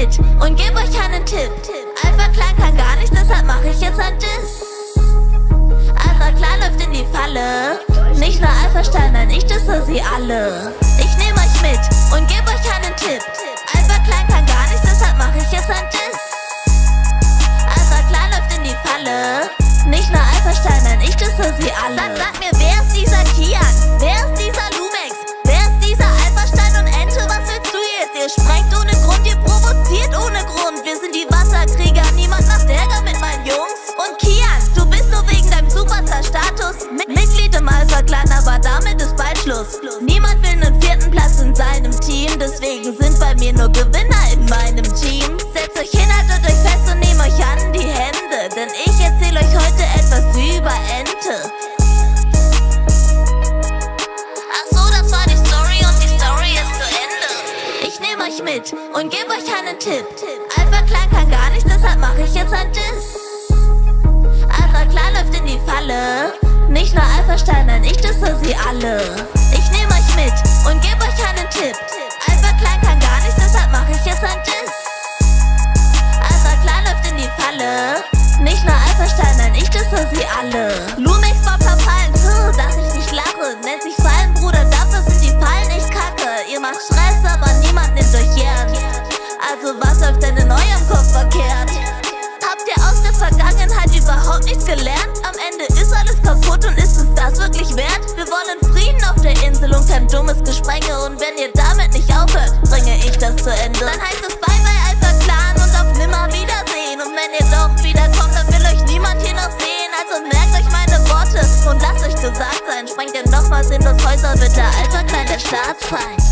mit und geb euch einen Tipp. Alpha Clan kann gar nicht, deshalb mache ich jetzt ein Diss. Alpha Clan läuft in die Falle. Nicht nur Alpha Stein, nein, ich disse sie alle. Ich nehme euch mit und geb euch einen Tipp. Alpha Clan kann gar nicht, deshalb mache ich jetzt ein Diss. Alpha Clan läuft in die Falle. Nicht nur Alpha Stein, nein, ich disse sie alle. Sag mir, wer ist dieser Kian? Wer ist dieser Lumex? Wer ist dieser Alpha Stein und Ente? Was willst du jetzt? Ihr sprengt ohne Grund, ihr provoziert ohne Grund. Wir sind die Wasserkrieger, niemand macht Ärger mit meinen Jungs. Und Kian, du bist nur wegen deinem Superstar-Status Mitglied im Alpha Clan, aber damit ist bald Schluss. Niemand will einen 4. Platz in seinem Team, deswegen sind bei mir nur Gewinner in meinem Team. Setzt euch hin, haltet euch fest und nehmt euch an die Hände, denn ich erzähle euch heute etwas über Ente. Ach so, das war die Story und die Story ist zu Ende. Ich nehme euch mit und gebe euch einen Tipp. Alpha Clan kann gar nicht, deshalb mache ich jetzt ein Diss. Alpha Clan läuft in die Falle. Nicht nur Alpha Stein, nein, ich disse sie alle. Ich nehme euch mit und gebe euch einen Tipp. Alpha Clan kann gar nicht, deshalb mache ich jetzt ein Diss. Alpha Clan läuft in die Falle. Nicht nur Alpha Stein, nein, ich disse sie alle. Lumex baut verfallen, dass ich nicht lache. Nennt sich Fallen, Bruder, dafür sind die Fallen echt kacke. Ihr macht Stress, aber niemand nimmt euch ernst. Also was läuft denn in eurem Kopf verkehrt? Habt ihr aus der Vergangenheit überhaupt nichts gelernt? Am Ende ist alles kaputt und ist es das wirklich wert? Wir wollen Frieden auf der Insel und kein dummes Gesprenge. Und wenn ihr damit nicht aufhört, bringe ich das zu Ende. Dann heißt es Bye Bye Alpha Clan und auf Nimmerwiedersehen. Und wenn ihr doch wiederkommt, dann will euch niemand hier noch sehen. Also merkt euch meine Worte und lasst euch gesagt sein. Sprengt ihr nochmal sinnlos Häuser, bitte Alpha Clan der Staatsfeind.